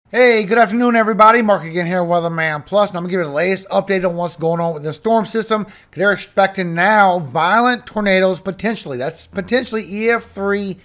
Hey, good afternoon, everybody. Mark again here, Weatherman Plus, and I'm going to give you the latest update on what's going on with the storm system. They're expecting now violent tornadoes potentially. That's potentially EF3,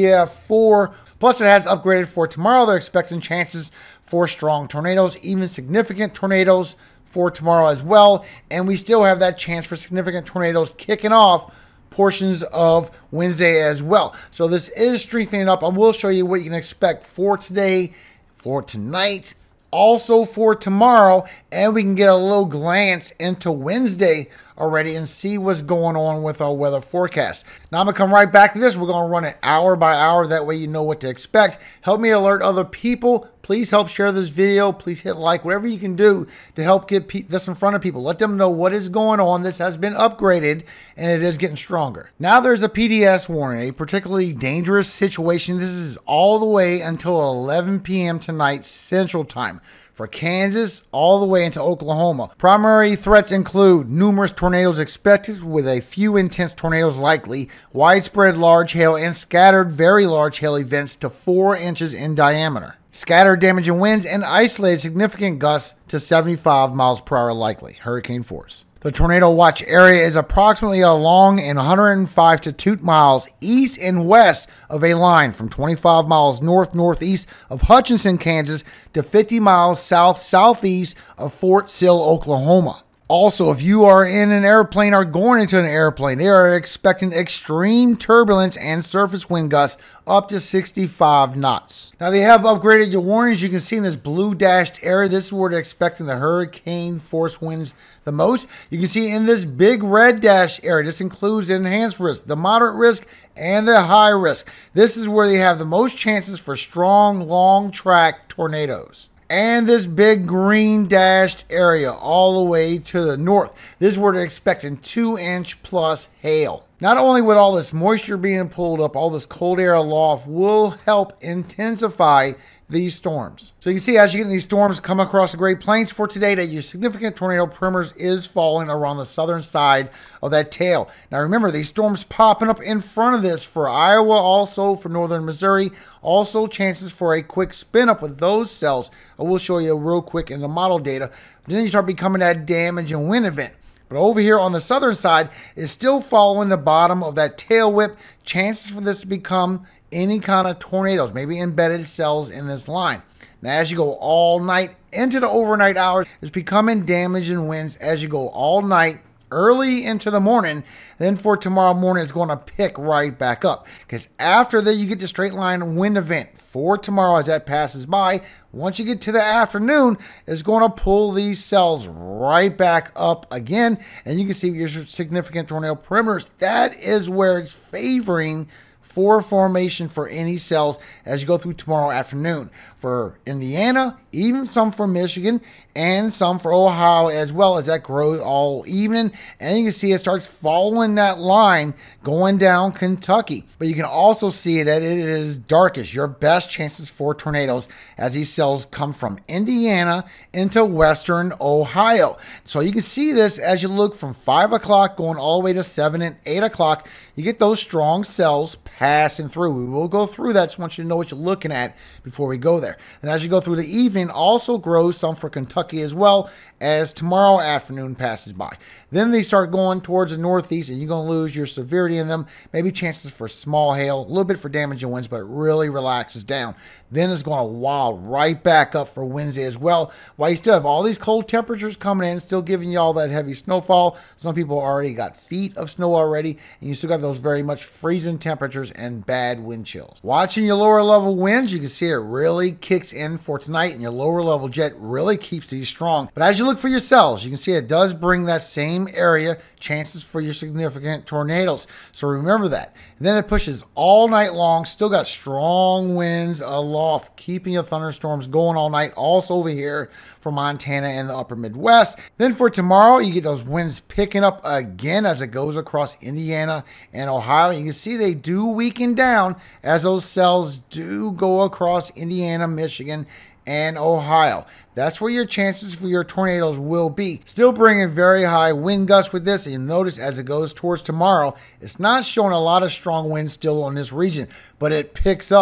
EF4. Plus, it has upgraded for tomorrow. They're expecting chances for strong tornadoes, even significant tornadoes for tomorrow as well. And we still have that chance for significant tornadoes kicking off portions of Wednesday as well. So this is strengthening up. I will show you what you can expect for today, for tonight, also for tomorrow, and we can get a little glance into Wednesday already and see what's going on with our weather forecast. Now I'm gonna come right back to this. We're gonna run it hour by hour. That way you know what to expect. Help me alert other people. Please help share this video. Please hit like, whatever you can do to help get this in front of people. Let them know what is going on. This has been upgraded and it is getting stronger. Now there's a PDS warning, a particularly dangerous situation. This is all the way until 11 p.m. tonight Central Time for Kansas all the way into Oklahoma. Primary threats include numerous tornadoes expected with a few intense tornadoes likely, widespread large hail, and scattered very large hail events to 4 inches in diameter. Scattered damaging winds and isolated significant gusts to 75 miles per hour likely, hurricane force. The tornado watch area is approximately along and 105 to 2 miles east and west of a line from 25 miles north-northeast of Hutchinson, Kansas to 50 miles south-southeast of Fort Sill, Oklahoma. Also, if you are in an airplane or going into an airplane, they are expecting extreme turbulence and surface wind gusts up to 65 knots. Now, they have upgraded your warnings. You can see in this blue dashed area, this is where they're expecting the hurricane force winds the most. You can see in this big red dash area, this includes the enhanced risk, the moderate risk, and the high risk. This is where they have the most chances for strong, long track tornadoes. And this big green dashed area all the way to the north. This is where they're expecting 2-inch plus hail. Not only with all this moisture being pulled up, all this cold air aloft will help intensify these storms. So you can see as you get these storms come across the Great Plains for today that your significant tornado perimeters is falling around the southern side of that tail. Now remember, these storms popping up in front of this for Iowa, also for northern Missouri, also chances for a quick spin up with those cells. I will show you real quick in the model data. Then you start becoming that damage and wind event. But over here on the southern side is still following the bottom of that tail whip. Chances for this to become any kind of tornadoes, maybe embedded cells in this line. Now, as you go all night into the overnight hours, it's becoming damaging winds as you go all night, early into the morning. Then for tomorrow morning, it's going to pick right back up. Because after that, you get the straight line wind event for tomorrow as that passes by. Once you get to the afternoon, it's going to pull these cells right back up again. And you can see your significant tornado perimeters. That is where it's favoring for formation for any cells as you go through tomorrow afternoon. For Indiana, even some for Michigan, and some for Ohio as well, as that grows all evening. And you can see it starts following that line going down Kentucky. But you can also see that it is darkest, your best chances for tornadoes as these cells come from Indiana into western Ohio. So you can see this as you look from 5 o'clock going all the way to 7 and 8 o'clock. You get those strong cells passing through. We will go through that. Just want you to know what you're looking at before we go there. And as you go through the evening, also grows some for Kentucky as well as tomorrow afternoon passes by. Then they start going towards the northeast, and you're going to lose your severity in them. Maybe chances for small hail, a little bit for damaging winds, but it really relaxes down. Then it's going to wild right back up for Wednesday as well. While you still have all these cold temperatures coming in, still giving you all that heavy snowfall. Some people already got feet of snow already, and you still got those very much freezing temperatures and bad wind chills. Watching your lower level winds, you can see it really kicks in for tonight, and your lower level jet really keeps these strong. But as you look for your cells, you can see it does bring that same area chances for your significant tornadoes. So remember that. And then it pushes all night long, still got strong winds aloft, keeping your thunderstorms going all night. Also over here for Montana and the upper Midwest. Then for tomorrow, you get those winds picking up again as it goes across Indiana and Ohio. You can see they do weaken down as those cells do go across Indiana, Michigan, and Ohio. That's where your chances for your tornadoes will be. Still bringing very high wind gusts with this. And you'll notice as it goes towards tomorrow, it's not showing a lot of strong winds still on this region, but it picks up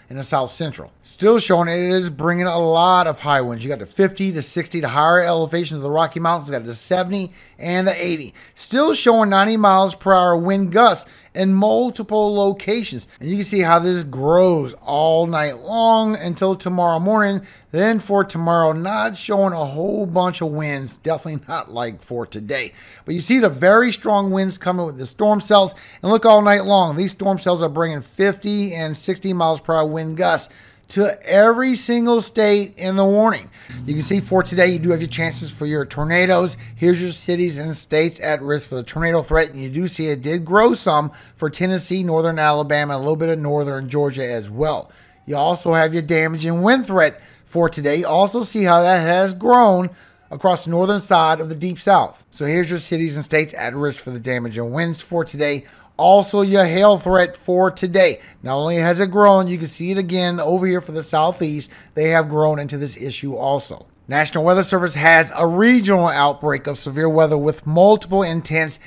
in the south central. Still showing it is bringing a lot of high winds. You got the 50 to 60 to higher elevations of the Rocky Mountains. You got the 70 and the 80. Still showing 90 miles per hour wind gusts in multiple locations. And you can see how this grows all night long until tomorrow morning. Then for tomorrow, not showing a whole bunch of winds. Definitely not like for today. But you see the very strong winds coming with the storm cells. And look, all night long, these storm cells are bringing 50 and 60 miles per hour wind gusts to every single state in the warning. You can see for today, you do have your chances for your tornadoes. Here's your cities and states at risk for the tornado threat. And you do see it did grow some for Tennessee, northern Alabama, and a little bit of northern Georgia as well. You also have your damage and wind threat for today. You also see how that has grown across the northern side of the deep south. So here's your cities and states at risk for the damage and winds for today. Also, your hail threat for today. Not only has it grown, you can see it again over here for the southeast. They have grown into this issue also. National Weather Service has a regional outbreak of severe weather with multiple intense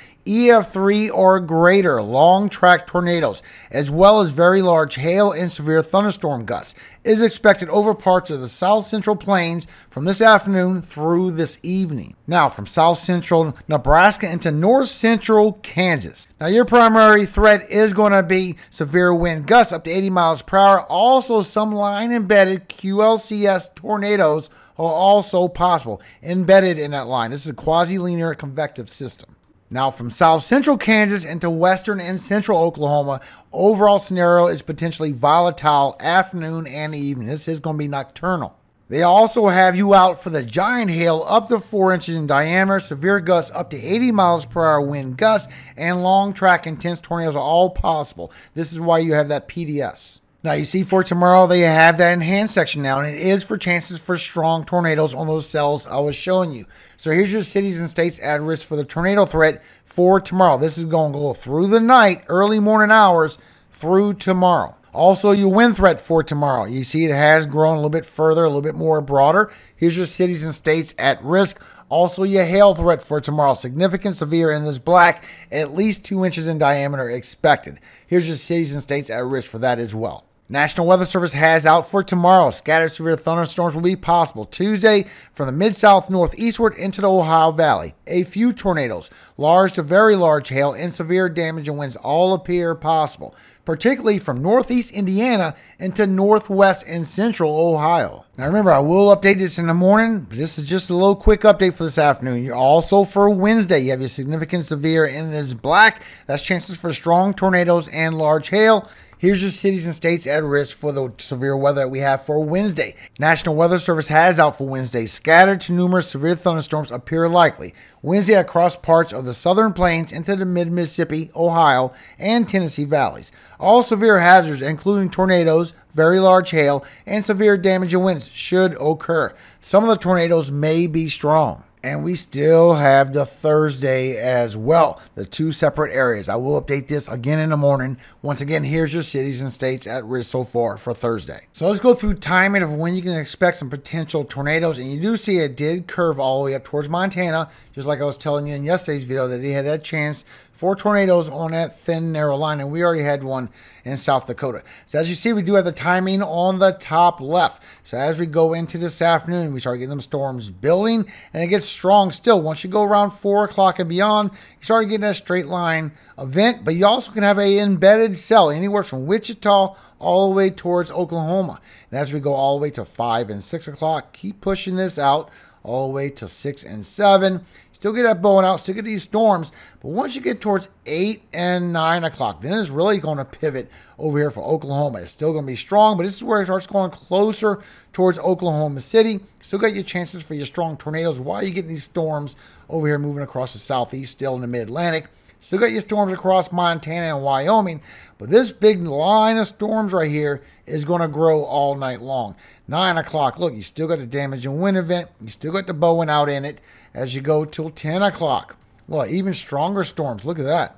EF3 or greater long-track tornadoes, as well as very large hail and severe thunderstorm gusts. It is expected over parts of the south central plains from this afternoon through this evening. Now, from south central Nebraska into north central Kansas. Now, your primary threat is going to be severe wind gusts up to 80 miles per hour. Also, some line-embedded QLCS tornadoes are also possible, embedded in that line. This is a quasi-linear convective system. Now, from south central Kansas into western and central Oklahoma, overall scenario is potentially volatile afternoon and evening. This is going to be nocturnal. They also have you out for the giant hail up to 4 inches in diameter, severe gusts up to 80 miles per hour wind gusts, and long track intense tornadoes are all possible. This is why you have that PDS. Now, you see for tomorrow, they have that enhanced section now, and it is for chances for strong tornadoes on those cells I was showing you. So here's your cities and states at risk for the tornado threat for tomorrow. This is going to go through the night, early morning hours, through tomorrow. Also, your wind threat for tomorrow. You see it has grown a little bit further, a little bit more broader. Here's your cities and states at risk. Also, your hail threat for tomorrow. Significant severe in this black, at least 2 inches in diameter expected. Here's your cities and states at risk for that as well. National Weather Service has out for tomorrow. Scattered severe thunderstorms will be possible Tuesday from the mid-south northeastward into the Ohio Valley. A few tornadoes, large to very large hail, and severe damage and winds all appear possible, particularly from northeast Indiana into northwest and central Ohio. Now remember, I will update this in the morning, but this is just a little quick update for this afternoon. You're also for Wednesday, you have your significant severe in this black. That's chances for strong tornadoes and large hail. Here's your cities and states at risk for the severe weather that we have for Wednesday. National Weather Service has out for Wednesday. Scattered to numerous severe thunderstorms appear likely. Wednesday across parts of the southern plains into the mid-Mississippi, Ohio, and Tennessee valleys. All severe hazards, including tornadoes, very large hail, and severe damage and winds should occur. Some of the tornadoes may be strong. And we still have the Thursday as well, the two separate areas. I will update this again in the morning. Once again, here's your cities and states at risk so far for Thursday. So let's go through timing of when you can expect some potential tornadoes. And you do see it did curve all the way up towards Montana, just like I was telling you in yesterday's video that they had that chance for tornadoes on that thin, narrow line, and we already had one in South Dakota. So as you see, we do have the timing on the top left. So as we go into this afternoon, we start getting them storms building, and it gets strong still. Once you go around 4 o'clock and beyond, you start getting that straight line event, but you also can have a embedded cell anywhere from Wichita all the way towards Oklahoma. And as we go all the way to 5 and 6 o'clock, keep pushing this out all the way to 6 and 7. Still get that blowing out, still get these storms, but once you get towards 8 and 9 o'clock, then it's really going to pivot over here for Oklahoma. It's still going to be strong, but this is where it starts going closer towards Oklahoma City. Still got your chances for your strong tornadoes while you're getting these storms over here moving across the southeast, still in the mid-Atlantic. Still got your storms across Montana and Wyoming, but this big line of storms right here is going to grow all night long. 9 o'clock, look, you still got the damage and wind event. You still got the bowing out in it as you go till 10 o'clock. Look, even stronger storms. Look at that.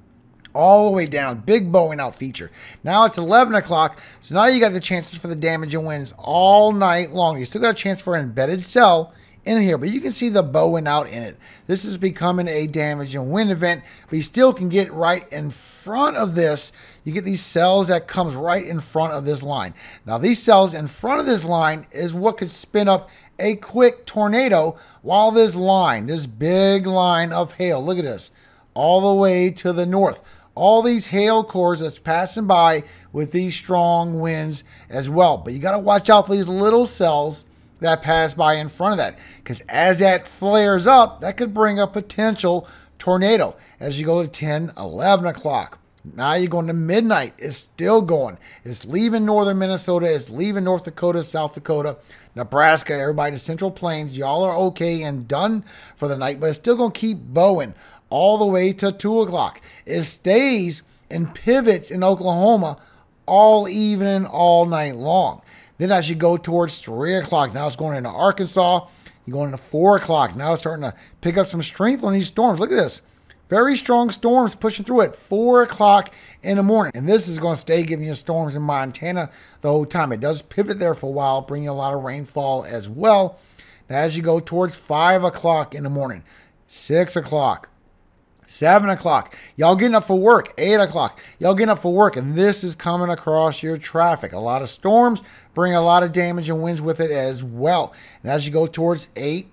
All the way down. Big bowing out feature. Now it's 11 o'clock, so now you got the chances for the damage and winds all night long. You still got a chance for an embedded cell in here, but you can see the bowing out in it. This is becoming a damage and wind event, but you still can get right in front of this. You get these cells that comes right in front of this line. Now these cells in front of this line is what could spin up a quick tornado, while this line, this big line of hail, look at this, all the way to the north. All these hail cores that's passing by with these strong winds as well. But you got to watch out for these little cells that pass by in front of that, because as that flares up, that could bring a potential tornado as you go to 10, 11 o'clock. Now you're going to midnight. It's still going. It's leaving northern Minnesota. It's leaving North Dakota, South Dakota, Nebraska, everybody, the Central Plains. Y'all are okay and done for the night, but it's still going to keep bowing all the way to 2 o'clock. It stays and pivots in Oklahoma all evening, all night long. Then as you go towards 3 o'clock, now it's going into Arkansas. You're going into 4 o'clock. Now it's starting to pick up some strength on these storms. Look at this. Very strong storms pushing through at 4 o'clock in the morning. And this is going to stay giving you storms in Montana the whole time. It does pivot there for a while, bring you a lot of rainfall as well. Now as you go towards 5 o'clock in the morning, 6 o'clock, 7 o'clock, y'all getting up for work, 8 o'clock, y'all getting up for work, and this is coming across your traffic. A lot of storms bring a lot of damage and winds with it as well. And as you go towards 8,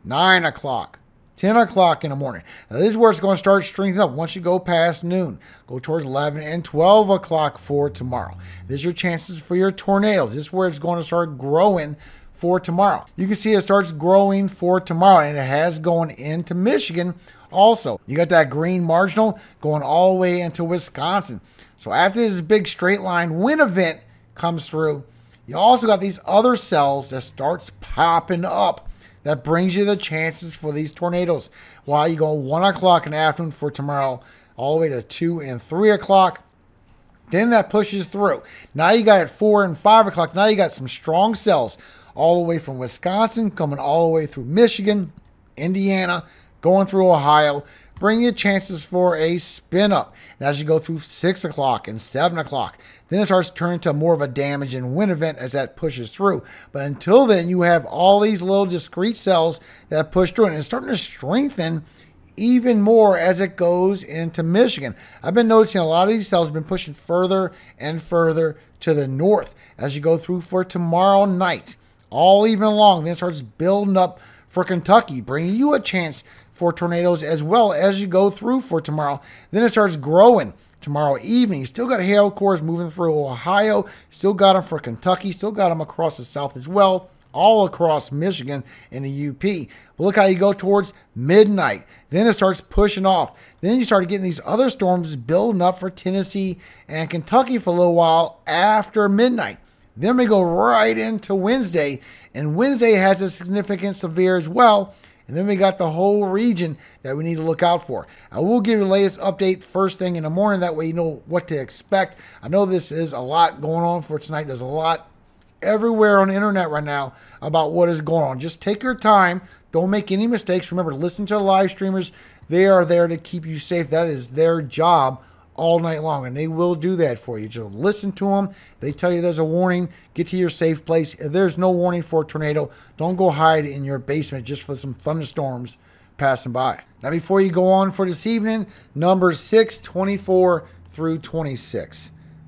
9 o'clock, 10 o'clock in the morning. Now this is where it's going to start strengthening up once you go past noon. Go towards 11 and 12 o'clock for tomorrow. This is your chances for your tornadoes. This is where it's going to start growing for tomorrow. You can see it starts growing for tomorrow, and it has going into Michigan also. You got that green marginal going all the way into Wisconsin. So after this big straight line wind event comes through, you also got these other cells that starts popping up. That brings you the chances for these tornadoes. While you go 1 o'clock in the afternoon for tomorrow, all the way to 2 and 3 o'clock. Then that pushes through. Now you got at 4 and 5 o'clock. Now you got some strong cells all the way from Wisconsin, coming all the way through Michigan, Indiana, going through Ohio, bring you chances for a spin up. And as you go through 6 o'clock and 7 o'clock, then it starts turning to more of a damage and wind event as that pushes through. But until then, you have all these little discrete cells that push through, and it's starting to strengthen even more as it goes into Michigan. I've been noticing a lot of these cells have been pushing further and further to the north as you go through for tomorrow night, all evening long. Then it starts building up for Kentucky, bringing you a chance for tornadoes as well as you go through for tomorrow. Then it starts growing tomorrow evening. You still got hail cores moving through Ohio, still got them for Kentucky, still got them across the south as well, all across Michigan and the UP. But look how you go towards midnight. Then it starts pushing off. Then you start getting these other storms building up for Tennessee and Kentucky for a little while after midnight. Then we go right into Wednesday, and Wednesday has a significant severe as well. And then we got the whole region that we need to look out for. I will give you the latest update first thing in the morning. That way you know what to expect. I know this is a lot going on for tonight. There's a lot everywhere on the internet right now about what is going on. Just take your time. Don't make any mistakes. Remember, listen to the live streamers. They are there to keep you safe. That is their job all night long, and they will do that for you. Just listen to them. They tell you there's a warning, get to your safe place. If there's no warning for a tornado, don't go hide in your basement just for some thunderstorms passing by. Now, before you go on for this evening, Numbers 6, 24 through 26.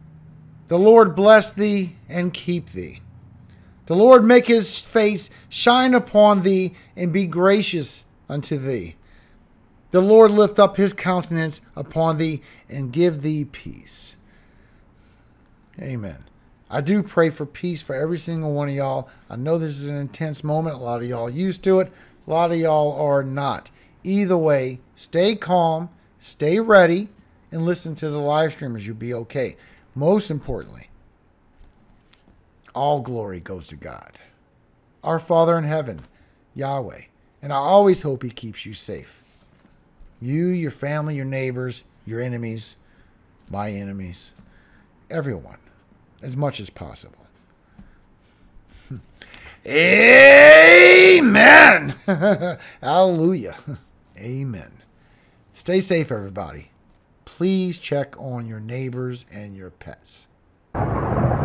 The Lord bless thee and keep thee. The Lord make his face shine upon thee and be gracious unto thee. The Lord lift up his countenance upon thee and give thee peace. Amen. I do pray for peace for every single one of y'all. I know this is an intense moment. A lot of y'all are used to it. A lot of y'all are not. Either way, stay calm, stay ready, and listen to the live streamers. You'll be okay. Most importantly, all glory goes to God, our Father in heaven, Yahweh. And I always hope he keeps you safe. You, your family, your neighbors, your enemies, my enemies, everyone, as much as possible. Amen. Hallelujah. Amen. Stay safe, everybody. Please check on your neighbors and your pets.